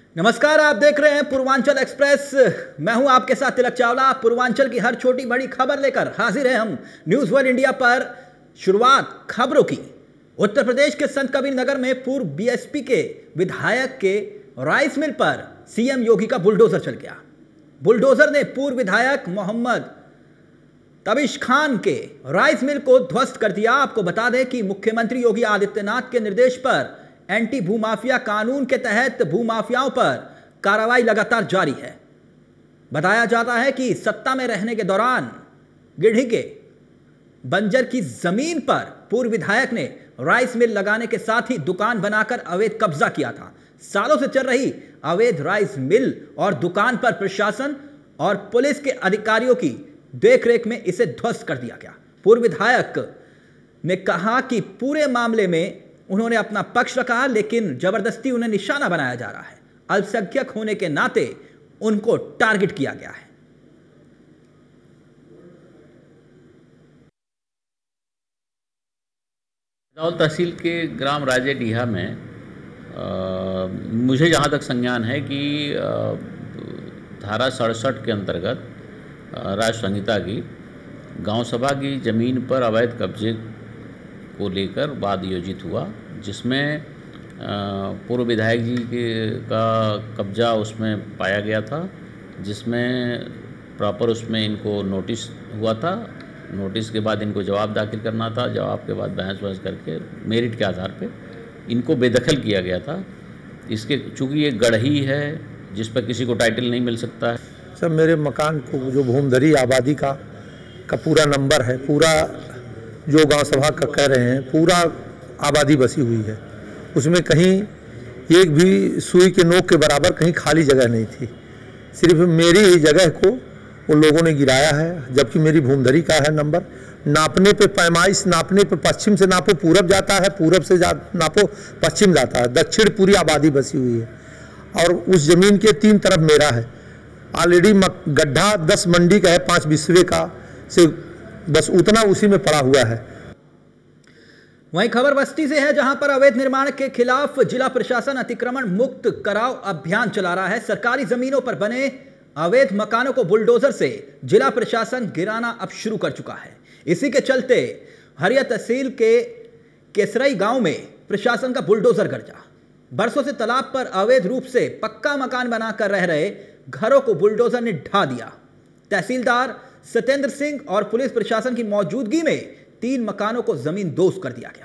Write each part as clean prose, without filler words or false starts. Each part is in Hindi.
नमस्कार, आप देख रहे हैं पूर्वांचल एक्सप्रेस। मैं हूं आपके साथ तिलक चावला। पूर्वांचल की हर छोटी बड़ी खबर लेकर हाजिर हैं हम न्यूज़ वन इंडिया पर। शुरुआत खबरों की। उत्तर प्रदेश के संत कबीर नगर में पूर्व बीएसपी के विधायक के राइस मिल पर सीएम योगी का बुलडोजर चल गया। बुलडोजर ने पूर्व विधायक मोहम्मद तबिश खान के राइस मिल को ध्वस्त कर दिया। आपको बता दें कि मुख्यमंत्री योगी आदित्यनाथ के निर्देश पर एंटी भूमाफिया कानून के तहत भूमाफियाओं पर कार्रवाई लगातार जारी है। बताया जाता है कि सत्ता में रहने के दौरान गिढ़ी के बंजर की जमीन पर पूर्व विधायक ने राइस मिल लगाने के साथ ही दुकान बनाकर अवैध कब्जा किया था। सालों से चल रही अवैध राइस मिल और दुकान पर प्रशासन और पुलिस के अधिकारियों की देखरेख में इसे ध्वस्त कर दिया गया। पूर्व विधायक ने कहा कि पूरे मामले में उन्होंने अपना पक्ष रखा, लेकिन जबरदस्ती उन्हें निशाना बनाया जा रहा है। अल्पसंख्यक होने के नाते उनको टारगेट किया गया है। रजौल तहसील के ग्राम राजे डीहा में मुझे जहाँ तक संज्ञान है कि धारा 67 के अंतर्गत राष्ट्र संहिता की गांव सभा की ज़मीन पर अवैध कब्जे को लेकर वाद आयोजित हुआ, जिसमें पूर्व विधायक जी का कब्जा उसमें पाया गया था, जिसमें प्रॉपर उसमें इनको नोटिस हुआ था। नोटिस के बाद इनको जवाब दाखिल करना था। जवाब के बाद बहस करके मेरिट के आधार पे इनको बेदखल किया गया था। इसके चूँकि ये गढ़ही है जिस पर किसी को टाइटल नहीं मिल सकता है। सर, मेरे मकान को जो भूमधरी आबादी का पूरा नंबर है, पूरा जो गांव सभा का कह रहे हैं, पूरा आबादी बसी हुई है। उसमें कहीं एक भी सुई के नोक के बराबर कहीं खाली जगह नहीं थी। सिर्फ मेरी ही जगह को उन लोगों ने गिराया है, जबकि मेरी भूमधरी का है नंबर। नापने पे पैमाइश नापने पे पश्चिम से नापो पूरब जाता है, पूरब से नापो पश्चिम जाता है। दक्षिण पूरी आबादी बसी हुई है और उस ज़मीन के 3 तरफ मेरा है। ऑलरेडी गड्ढा 10 मंडी का है, 5 बिस्वे का से बस उतना उसी में पड़ा हुआ है। वहीं खबर बस्ती से है, जहां पर अवैध निर्माण के खिलाफ जिला प्रशासन अतिक्रमण मुक्त कराओ अभियान चला रहा है। सरकारी जमीनों पर बने अवैध मकानों को बुलडोजर से जिला प्रशासन गिराना अब शुरू कर चुका है। इसी के चलते हरिया तहसील के केसरई गांव में प्रशासन का बुलडोजर गरजा। बरसों से तालाब पर अवैध रूप से पक्का मकान बनाकर रह रहे घरों को बुलडोजर ने ढा दिया। तहसीलदार सत्येंद्र सिंह और पुलिस प्रशासन की मौजूदगी में 3 मकानों को जमीन दोस्त कर दिया गया।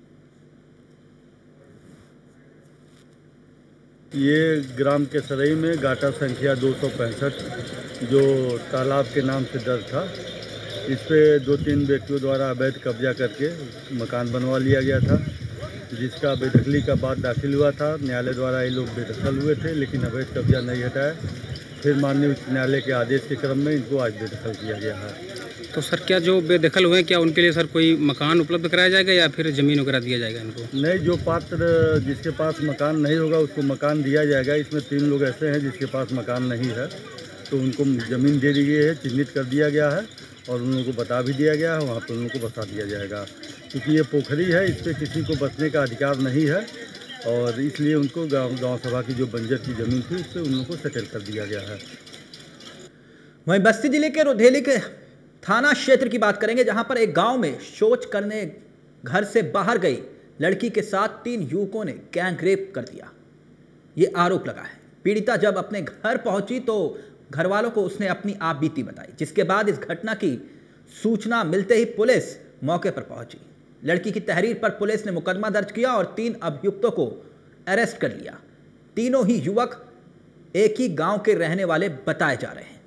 ये ग्राम केसरई में गाटा संख्या 265 जो तालाब के नाम से दर्ज था, इस पे 2-3 व्यक्तियों द्वारा अवैध कब्जा करके मकान बनवा लिया गया था, जिसका बेदखली का बाद दाखिल हुआ था। न्यायालय द्वारा ये लोग बेदखल हुए थे, लेकिन अवैध कब्जा नहीं हटाया। फिर माननीय उच्च न्यायालय के आदेश के क्रम में इनको आज बेदखल किया गया है। तो सर, क्या जो बेदखल हुए क्या उनके लिए सर कोई मकान उपलब्ध कराया जाएगा या फिर ज़मीन वगैरह दिया जाएगा इनको? नहीं, जो पात्र जिसके पास मकान नहीं होगा उसको मकान दिया जाएगा। इसमें 3 लोग ऐसे हैं जिसके पास मकान नहीं है, तो उनको ज़मीन दे दी गई है, चिन्हित कर दिया गया है और उन लोगों को बता भी दिया गया है, वहाँ पर उन लोगों को बसा दिया जाएगा। क्योंकि ये पोखरी है, इस पर किसी को बसने का अधिकार नहीं है और इसलिए उनको गाँव सभा की जो बंजर की ज़मीन थी उससे उन लोगों को सेटल कर दिया गया है। वहीं बस्ती जिले के रुधेली के थाना क्षेत्र की बात करेंगे, जहां पर एक गांव में शौच करने घर से बाहर गई लड़की के साथ 3 युवकों ने गैंग रेप कर दिया। ये आरोप लगा है। पीड़िता जब अपने घर पहुंची तो घर वालों को उसने अपनी आप बीती बताई, जिसके बाद इस घटना की सूचना मिलते ही पुलिस मौके पर पहुंची। लड़की की तहरीर पर पुलिस ने मुकदमा दर्ज किया और 3 अभियुक्तों को अरेस्ट कर लिया। तीनों ही युवक एक ही गांव के रहने वाले बताए जा रहे हैं।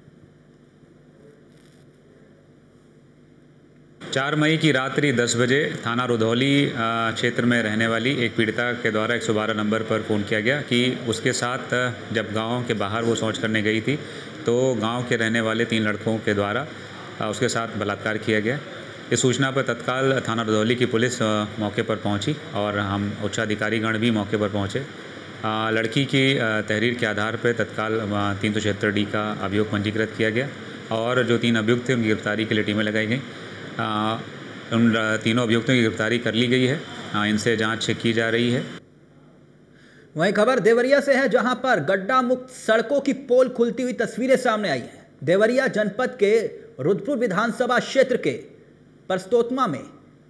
4 मई की रात्रि 10 बजे थाना रुधौली क्षेत्र में रहने वाली एक पीड़िता के द्वारा 112 नंबर पर फ़ोन किया गया कि उसके साथ जब गांव के बाहर वो शौच करने गई थी तो गांव के रहने वाले 3 लड़कों के द्वारा उसके साथ बलात्कार किया गया। इस सूचना पर तत्काल थाना रुधौली की पुलिस मौके पर पहुंची और हम उच्चाधिकारीगण भी मौके पर पहुंचे। लड़की की तहरीर के आधार पर तत्काल 376 डी का अभियोग पंजीकृत किया गया और जो 3 अभियुक्त थे उनकी गिरफ्तारी के लिए टीमें लगाई गई। उन तीनों अभियुक्तों की गिरफ्तारी कर ली गई है। इनसे जांच की जा रही है। वहीं खबर देवरिया से है, जहां पर गड्ढा मुक्त सड़कों की पोल खुलती हुई तस्वीरें सामने आई हैं। देवरिया जनपद के रुद्रपुर विधानसभा क्षेत्र के परस्तोत्मा में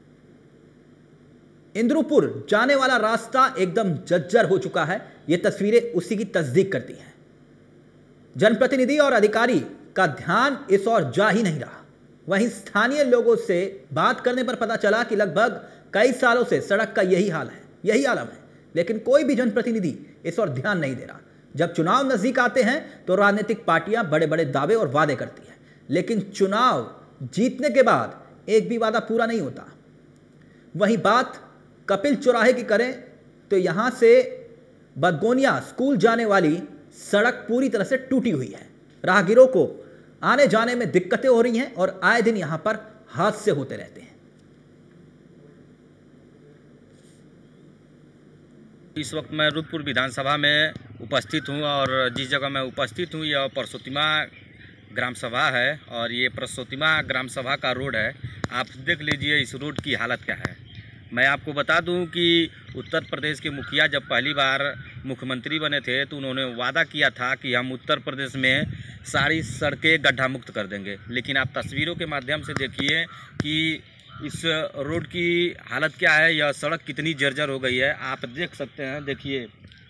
इंद्रुपुर जाने वाला रास्ता एकदम जर्जर हो चुका है। ये तस्वीरें उसी की तस्दीक करती हैं। जनप्रतिनिधि और अधिकारी का ध्यान इस ओर जा ही नहीं रहा। वहीं स्थानीय लोगों से बात करने पर पता चला कि लगभग कई सालों से सड़क का यही हाल है, यही आलम है, लेकिन कोई भी जनप्रतिनिधि इस ओर ध्यान नहीं दे रहा। जब चुनाव नजदीक आते हैं तो राजनीतिक पार्टियां बड़े बड़े दावे और वादे करती हैं, लेकिन चुनाव जीतने के बाद एक भी वादा पूरा नहीं होता। वहीं बात कपिल चौराहे की करें तो यहां से बदगोनिया स्कूल जाने वाली सड़क पूरी तरह से टूटी हुई है। राहगीरों को आने जाने में दिक्कतें हो रही हैं और आए दिन यहां पर हादसे होते रहते हैं। इस वक्त मैं रुद्रपुर विधानसभा में उपस्थित हूं और जिस जगह मैं उपस्थित हूं यह परसोत्तिमा ग्राम सभा है और ये परसोत्तिमा ग्राम सभा का रोड है। आप देख लीजिए इस रोड की हालत क्या है। मैं आपको बता दूं कि उत्तर प्रदेश के मुखिया जब पहली बार मुख्यमंत्री बने थे तो उन्होंने वादा किया था कि हम उत्तर प्रदेश में सारी सड़कें गड्ढा मुक्त कर देंगे, लेकिन आप तस्वीरों के माध्यम से देखिए कि इस रोड की हालत क्या है। यह सड़क कितनी जर्जर हो गई है, आप देख सकते हैं। देखिए,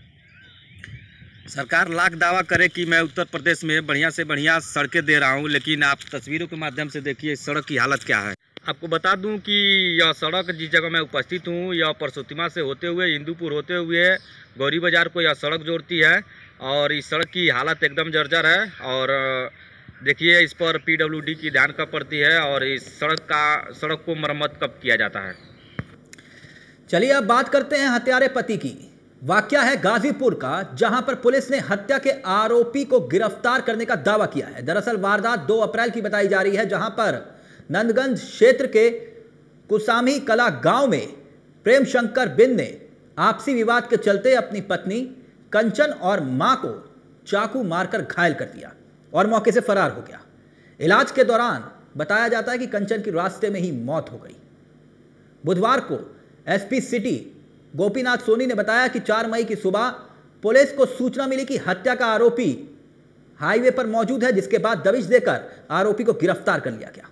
सरकार लाख दावा करे कि मैं उत्तर प्रदेश में बढ़िया से बढ़िया सड़कें दे रहा हूं, लेकिन आप तस्वीरों के माध्यम से देखिए इस सड़क की हालत क्या है। आपको बता दूं कि यह सड़क जिस जगह मैं उपस्थित हूं यह परसोत्तिमा से होते हुए इंदुपुर होते हुए गौरी बाजार को यह सड़क जोड़ती है और इस सड़क की हालत एकदम जर्जर है। और देखिए इस पर PWD की ध्यान कब पड़ती है और इस सड़क को मरम्मत कब किया जाता है। चलिए अब बात करते हैं हत्यारे पति की। वाकया है गाजीपुर का, जहां पर पुलिस ने हत्या के आरोपी को गिरफ्तार करने का दावा किया है। दरअसल वारदात 2 अप्रैल की बताई जा रही है, जहां पर नंदगंज क्षेत्र के कुसामी कला गांव में प्रेम शंकर बिन ने आपसी विवाद के चलते अपनी पत्नी कंचन और मां को चाकू मारकर घायल कर दिया और मौके से फरार हो गया। इलाज के दौरान बताया जाता है कि कंचन की रास्ते में ही मौत हो गई। बुधवार को SP सिटी गोपीनाथ सोनी ने बताया कि 4 मई की सुबह पुलिस को सूचना मिली कि हत्या का आरोपी हाईवे पर मौजूद है, जिसके बाद दबिश देकर आरोपी को गिरफ्तार कर लिया गया।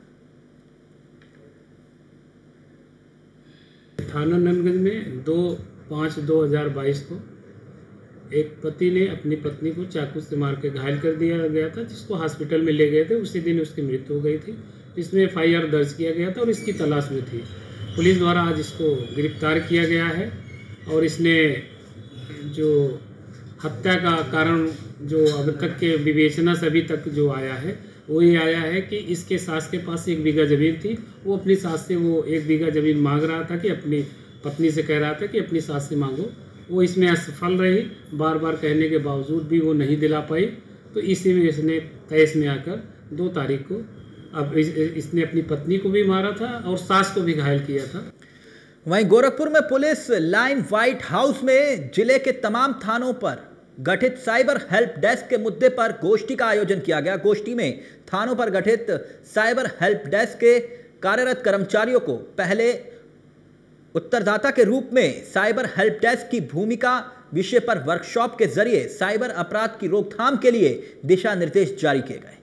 थाना नंदगंज में 2/5/2022 को एक पति ने अपनी पत्नी को चाकू से मार के घायल कर दिया गया था, जिसको हॉस्पिटल में ले गए थे। उसी दिन उसकी मृत्यु हो गई थी। इसमें FIR दर्ज किया गया था और इसकी तलाश में थी। पुलिस द्वारा आज इसको गिरफ्तार किया गया है और इसने जो हत्या का कारण जो अब तक के विवेचना से अभी तक जो आया है वो ये आया है कि इसके सास के पास 1 बीघा ज़मीन थी। वो अपनी सास से वो 1 बीघा ज़मीन मांग रहा था कि अपनी पत्नी से कह रहा था कि अपनी सास से मांगो। वो इसमें असफल रही, बार बार कहने के बावजूद भी वो नहीं दिला पाई। तो इसी में इसने तैस में आकर 2 तारीख को अब इसने अपनी पत्नी को भी मारा था और सास को भी घायल किया था। वहीं गोरखपुर में पुलिस लाइन व्हाइट हाउस में जिले के तमाम थानों पर गठित साइबर हेल्प डेस्क के मुद्दे पर गोष्ठी का आयोजन किया गया। गोष्ठी में थानों पर गठित साइबर हेल्प डेस्क के कार्यरत कर्मचारियों को पहले उत्तरदाता के रूप में साइबर हेल्प डेस्क की भूमिका विषय पर वर्कशॉप के जरिए साइबर अपराध की रोकथाम के लिए दिशा निर्देश जारी किए गए।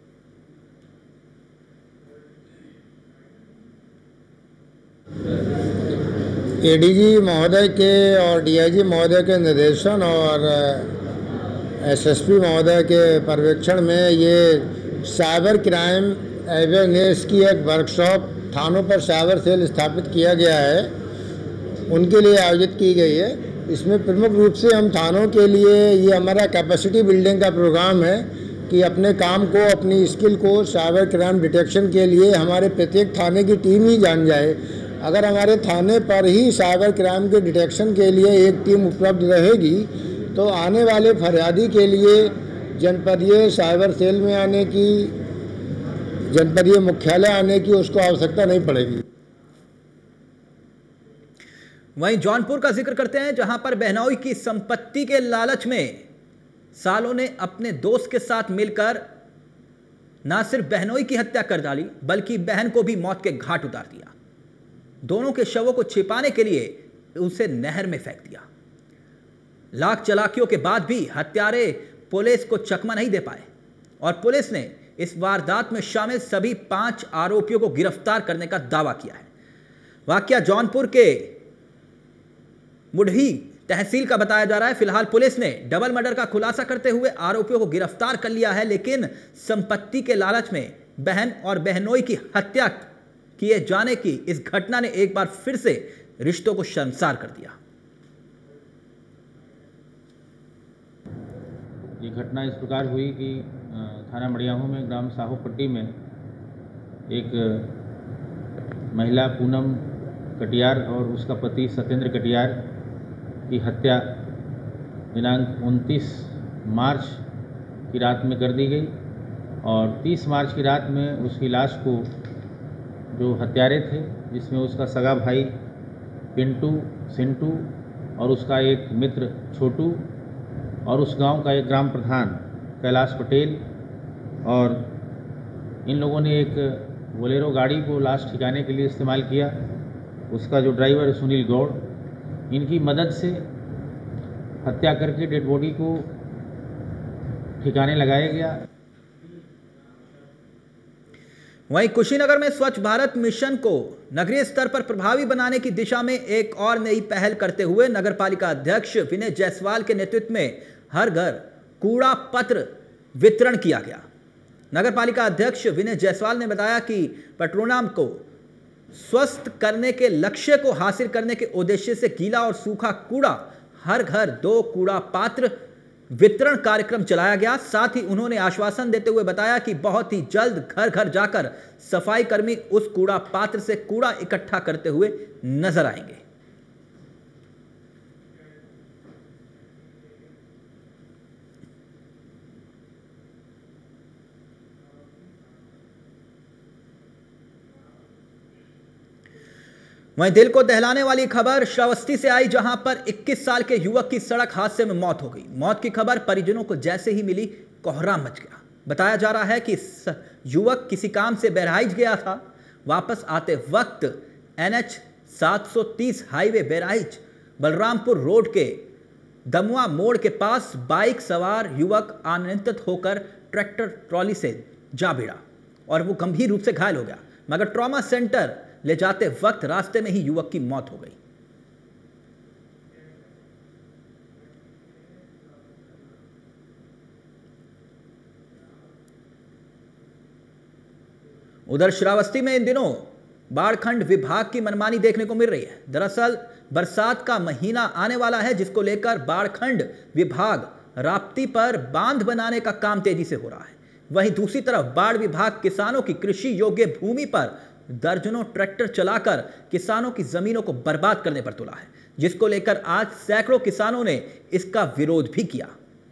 ADG महोदय के और DIG महोदय के निर्देशन और SSP महोदय के पर्यवेक्षण में ये साइबर क्राइम अवेयरनेस की एक वर्कशॉप थानों पर साइबर सेल स्थापित किया गया है, उनके लिए आयोजित की गई है। इसमें प्रमुख रूप से हम थानों के लिए ये हमारा कैपेसिटी बिल्डिंग का प्रोग्राम है कि अपने काम को, अपनी स्किल को साइबर क्राइम डिटेक्शन के लिए हमारे प्रत्येक थाने की टीम ही जान जाए। अगर हमारे थाने पर ही साइबर क्राइम के डिटेक्शन के लिए एक टीम उपलब्ध रहेगी तो आने वाले फरियादी के लिए जनपदीय साइबर सेल में आने की, जनपदीय मुख्यालय आने की उसको आवश्यकता नहीं पड़ेगी। वहीं जौनपुर का जिक्र करते हैं, जहां पर बहनोई की संपत्ति के लालच में सालों ने अपने दोस्त के साथ मिलकर न सिर्फ बहनोई की हत्या कर डाली बल्कि बहन को भी मौत के घाट उतार दिया। दोनों के शवों को छिपाने के लिए उसे नहर में फेंक दिया। लाख चालाकियों के बाद भी हत्यारे पुलिस को चकमा नहीं दे पाए और पुलिस ने इस वारदात में शामिल सभी 5 आरोपियों को गिरफ्तार करने का दावा किया है। वाकया जौनपुर के मुढ़ी तहसील का बताया जा रहा है। फिलहाल पुलिस ने डबल मर्डर का खुलासा करते हुए आरोपियों को गिरफ्तार कर लिया है, लेकिन संपत्ति के लालच में बहन और बहनोई की हत्या किए जाने की इस घटना ने एक बार फिर से रिश्तों को शर्मसार कर दिया। ये घटना इस प्रकार हुई कि थाना मड़ियाहू में ग्राम साहूपट्टी में एक महिला पूनम कटियार और उसका पति सत्येंद्र कटियार की हत्या दिनांक 29 मार्च की रात में कर दी गई और 30 मार्च की रात में उसकी लाश को जो हत्यारे थे, जिसमें उसका सगा भाई पिंटू, सिंटू और उसका एक मित्र छोटू और उस गांव का एक ग्राम प्रधान कैलाश पटेल, और इन लोगों ने एक बोलेरो गाड़ी को लाश ठिकाने के लिए इस्तेमाल किया। उसका जो ड्राइवर है सुनील गौड़, इनकी मदद से हत्या करके डेड बॉडी को ठिकाने लगाया गया। वहीं कुशीनगर में स्वच्छ भारत मिशन को नगरीय स्तर पर प्रभावी बनाने की दिशा में एक और नई पहल करते हुए नगरपालिका अध्यक्ष विनय जायसवाल के नेतृत्व में हर घर कूड़ा पत्र वितरण किया गया। नगरपालिका अध्यक्ष विनय जायसवाल ने बताया कि पेट्रोनाम को स्वस्थ करने के लक्ष्य को हासिल करने के उद्देश्य से गीला और सूखा कूड़ा हर घर 2 कूड़ा पात्र वितरण कार्यक्रम चलाया गया। साथ ही उन्होंने आश्वासन देते हुए बताया कि बहुत ही जल्द घर घर जाकर सफाई कर्मी उस कूड़ा पात्र से कूड़ा इकट्ठा करते हुए नजर आएंगे। वहीं दिल को दहलाने वाली खबर श्रावस्ती से आई, जहां पर 21 साल के युवक की सड़क हादसे में मौत हो गई। मौत की खबर परिजनों को जैसे ही मिली कोहराम मच गया। बताया जा रहा है कि युवक किसी काम से बहराइच गया था। वापस आते वक्त NH 730 highway Bahraich Balrampur road के दमुआ मोड़ के पास बाइक सवार युवक अनियंत्रित होकर ट्रैक्टर ट्रॉली से जा भिड़ा और वो गंभीर रूप से घायल हो गया, मगर ट्रॉमा सेंटर ले जाते वक्त रास्ते में ही युवक की मौत हो गई। उधर श्रावस्ती में इन दिनों बाढ़खंड विभाग की मनमानी देखने को मिल रही है। दरअसल बरसात का महीना आने वाला है, जिसको लेकर बाढ़खंड विभाग राप्ती पर बांध बनाने का काम तेजी से हो रहा है। वहीं दूसरी तरफ बाढ़ विभाग किसानों की कृषि योग्य भूमि पर दर्जनों ट्रैक्टर चलाकर किसानों की जमीनों को बर्बाद करने पर तुला है, जिसको लेकर आज सैकड़ों किसानों ने इसका विरोध भी किया।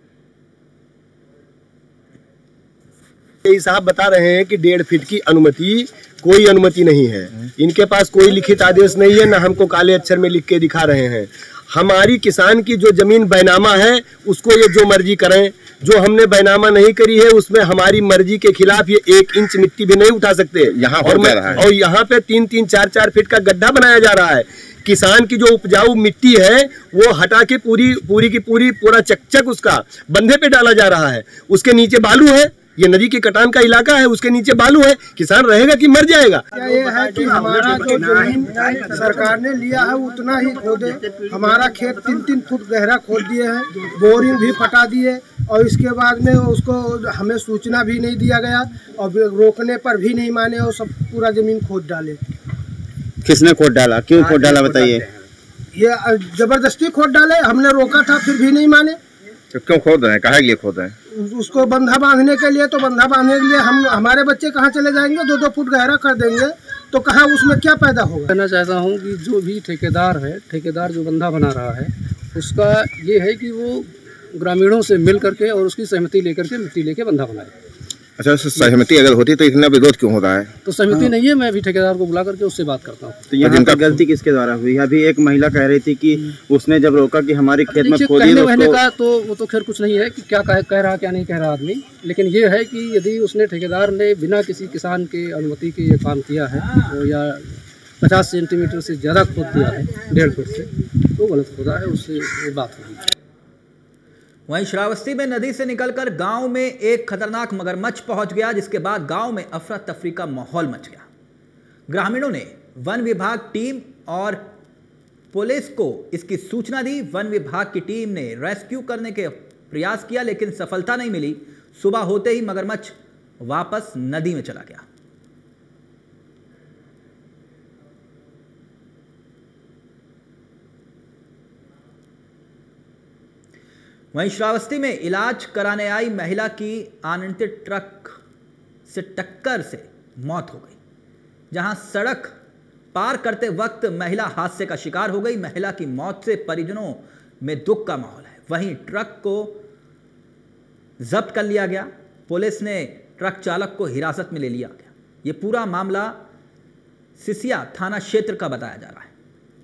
साहब बता रहे हैं कि 1.5 फीट की अनुमति, कोई अनुमति नहीं है। इनके पास कोई लिखित आदेश नहीं है, ना हमको काले अक्षर में लिख के दिखा रहे हैं। हमारी किसान की जो जमीन बैनामा है उसको ये जो मर्जी करें। जो हमने बैनामा नहीं करी है उसमें हमारी मर्जी के खिलाफ ये 1 इंच मिट्टी भी नहीं उठा सकते। और यहाँ पे 3-3, 4-4 फीट का गड्ढा बनाया जा रहा है। किसान की जो उपजाऊ मिट्टी है वो हटा के पूरा चकचक उसका बंधे पे डाला जा रहा है। उसके नीचे बालू है, ये नदी के कटान का इलाका है, उसके नीचे बालू है। किसान रहेगा कि मर जाएगा? ये है कि हमारा जो जमीन सरकार ने लिया है उतना ही खोदे। हमारा खेत 3-3 फुट गहरा खोद दिए हैं, बोरिंग भी फटा दिए और इसके बाद में उसको हमें सूचना भी नहीं दिया गया और रोकने पर भी नहीं माने और सब पूरा जमीन खोद डाले। किसने खोद डाला, क्यों खोद डाला बताइए? ये जबरदस्ती खोद डाले, हमने रोका था फिर भी नहीं माने। तो क्यों खोद रहे हैं, काहे के लिए खोद रहे हैं? उसको बंधा बांधने के लिए। तो बंधा बांधने के लिए हमारे बच्चे कहाँ चले जाएंगे? 2-2 फुट गहरा कर देंगे तो कहाँ उसमें क्या पैदा होगा? कहना चाहता हूँ कि जो भी ठेकेदार जो बंधा बना रहा है उसका ये है कि वो ग्रामीणों से मिल करके और उसकी सहमति लेकर के मिट्टी लेके बंधा बनाए। अच्छा, सहमति अगर होती तो इतना विरोध क्यों हो रहा है? तो सहमति नहीं है, मैं अभी ठेकेदार को बुला करके उससे बात करता हूँ। तो यहाँ पर गलती किसके द्वारा हुई? अभी एक महिला कह रही थी कि उसने जब रोका कि हमारे खेत में खोदिए का, तो वो तो खैर कुछ नहीं है कि क्या कह रहा क्या नहीं कह रहा आदमी, लेकिन ये है कि यदि उसने ठेकेदार ने बिना किसी किसान के अनुमति के ये काम किया है तो या 50 सेंटीमीटर से ज़्यादा खोद दिया है 1.5 फुट से, तो गलत खोदा है, उससे ये बात होगी। वहीं श्रावस्ती में नदी से निकलकर गांव में एक खतरनाक मगरमच्छ पहुंच गया, जिसके बाद गांव में अफरा तफरी का माहौल मच गया। ग्रामीणों ने वन विभाग टीम और पुलिस को इसकी सूचना दी। वन विभाग की टीम ने रेस्क्यू करने के प्रयास किया, लेकिन सफलता नहीं मिली। सुबह होते ही मगरमच्छ वापस नदी में चला गया। वहीं श्रावस्ती में इलाज कराने आई महिला की अनियंत्रित ट्रक से टक्कर से मौत हो गई। जहां सड़क पार करते वक्त महिला हादसे का शिकार हो गई। महिला की मौत से परिजनों में दुख का माहौल है। वहीं ट्रक को जब्त कर लिया गया। पुलिस ने ट्रक चालक को हिरासत में ले लिया गया। ये पूरा मामला सिसिया थाना क्षेत्र का बताया जा रहा है।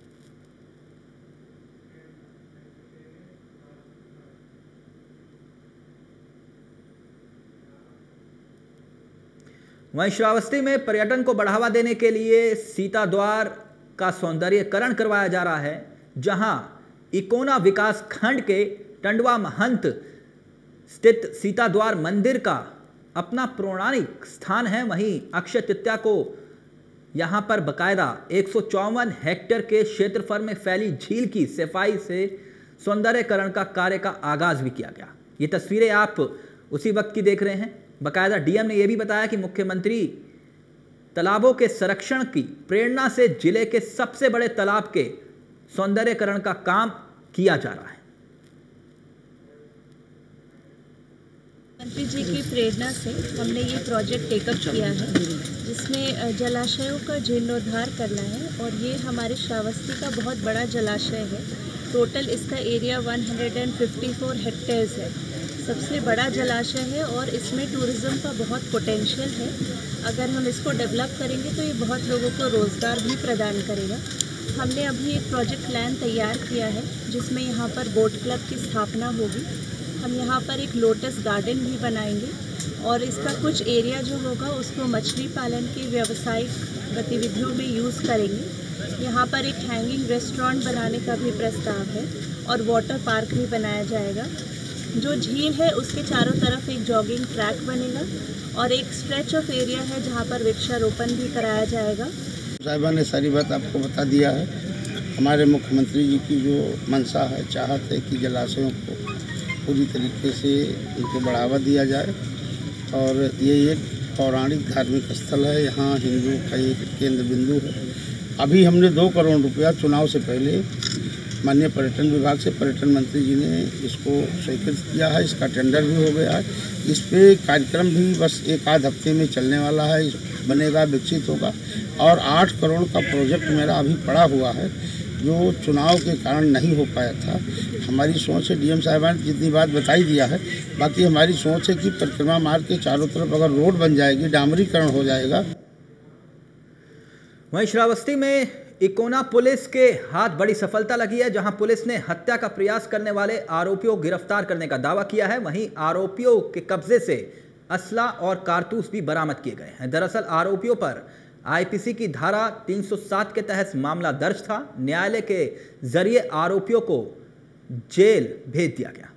वहीं श्रावस्ती में पर्यटन को बढ़ावा देने के लिए सीता द्वार का सौंदर्यीकरण करवाया जा रहा है। जहां इकोना विकास खंड के टंडवा महंत स्थित सीता द्वार मंदिर का अपना पौराणिक स्थान है। वहीं अक्षय तृतीया को यहां पर बकायदा 154 हेक्टेयर के क्षेत्रफल में फैली झील की सफाई से सौंदर्यीकरण का कार्य का आगाज भी किया गया। ये तस्वीरें आप उसी वक्त की देख रहे हैं। बकायदा डीएम ने यह भी बताया कि मुख्यमंत्री तालाबों के संरक्षण की प्रेरणा से जिले के सबसे बड़े तालाब के सौंदर्यीकरण का काम किया जा रहा है। मंत्री जी की प्रेरणा से हमने ये प्रोजेक्ट टेकअप किया है, जिसमें जलाशयों का जीर्णोद्धार करना है। और ये हमारे श्रावस्ती का बहुत बड़ा जलाशय है। टोटल इसका एरिया 154 हेक्टेयर्स है। सबसे बड़ा जलाशय है और इसमें टूरिज़्म का बहुत पोटेंशियल है। अगर हम इसको डेवलप करेंगे तो ये बहुत लोगों को रोज़गार भी प्रदान करेगा। हमने अभी एक प्रोजेक्ट प्लान तैयार किया है, जिसमें यहाँ पर बोट क्लब की स्थापना होगी। हम यहाँ पर एक लोटस गार्डन भी बनाएंगे और इसका कुछ एरिया जो होगा उसको मछली पालन की व्यावसायिक गतिविधियों में यूज़ करेंगे। यहाँ पर एक हैंगिंग रेस्टोरेंट बनाने का भी प्रस्ताव है और वाटर पार्क भी बनाया जाएगा। जो झील है उसके चारों तरफ एक जॉगिंग ट्रैक बनेगा और एक स्ट्रेच ऑफ एरिया है जहाँ पर वृक्षारोपण भी कराया जाएगा। साहिबा ने सारी बात आपको बता दिया है। हमारे मुख्यमंत्री जी की जो मंशा है, चाहत है कि जलाशयों को पूरी तरीके से इनको बढ़ावा दिया जाए। और ये एक पौराणिक धार्मिक स्थल है। यहाँ हिंदुओं का एक केंद्र बिंदु है। अभी हमने 2 करोड़ रुपया चुनाव से पहले माननीय पर्यटन विभाग से पर्यटन मंत्री जी ने इसको स्वीकृत किया है। इसका टेंडर भी हो गया है। इस पे कार्यक्रम भी बस 1 आध हफ्ते में चलने वाला है। बनेगा, विकसित होगा। और 8 करोड़ का प्रोजेक्ट मेरा अभी पड़ा हुआ है, जो चुनाव के कारण नहीं हो पाया था। हमारी सोच है, डीएम साहिबान ने जितनी बात बताई दिया है, बाकी हमारी सोच है कि परिक्रमा मार्ग के चारों तरफ अगर रोड बन जाएगी, डामरीकरण हो जाएगा। वहीं श्रावस्ती में इकोना पुलिस के हाथ बड़ी सफलता लगी है, जहां पुलिस ने हत्या का प्रयास करने वाले आरोपियों को गिरफ्तार करने का दावा किया है। वहीं आरोपियों के कब्जे से असला और कारतूस भी बरामद किए गए हैं। दरअसल आरोपियों पर आईपीसी की धारा 307 के तहत मामला दर्ज था। न्यायालय के जरिए आरोपियों को जेल भेज दिया गया।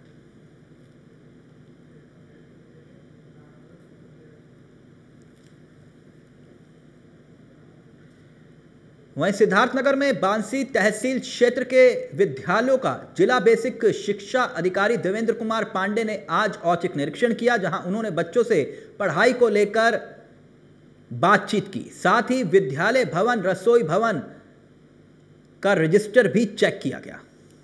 वहीं सिद्धार्थनगर में बांसी तहसील क्षेत्र के विद्यालयों का जिला बेसिक शिक्षा अधिकारी देवेंद्र कुमार पांडे ने आज औचक निरीक्षण किया, जहां उन्होंने बच्चों से पढ़ाई को लेकर बातचीत की। साथ ही विद्यालय भवन, रसोई भवन का रजिस्टर भी चेक किया गया।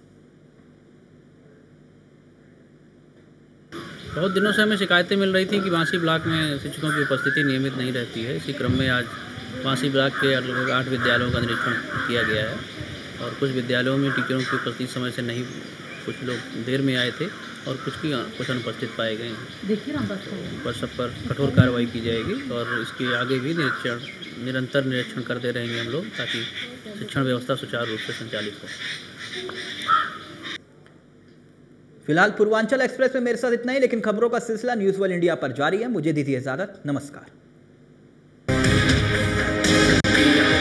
बहुत दिनों से हमें शिकायतें मिल रही थी कि बांसी ब्लॉक में शिक्षकों की उपस्थिति नियमित नहीं रहती है। इसी क्रम में आज बांसी ब्लॉक के लगभग 8 विद्यालयों का निरीक्षण किया गया है और कुछ विद्यालयों में टीचरों की उपस्थिति समय से नहीं, कुछ लोग देर में आए थे और कुछ अनुपस्थित पाए गए हैं। देखिए ना, बस सब पर कठोर कार्रवाई की जाएगी और इसके आगे भी निरंतर निरीक्षण करते रहेंगे हम लोग, ताकि शिक्षण व्यवस्था सुचारू रूप से संचालित हो। फिलहाल पूर्वांचल एक्सप्रेस में मेरे साथ इतना ही, लेकिन खबरों का सिलसिला न्यूज़ वर्ल्ड इंडिया पर जारी है। मुझे दीजिए इजाजत। नमस्कार।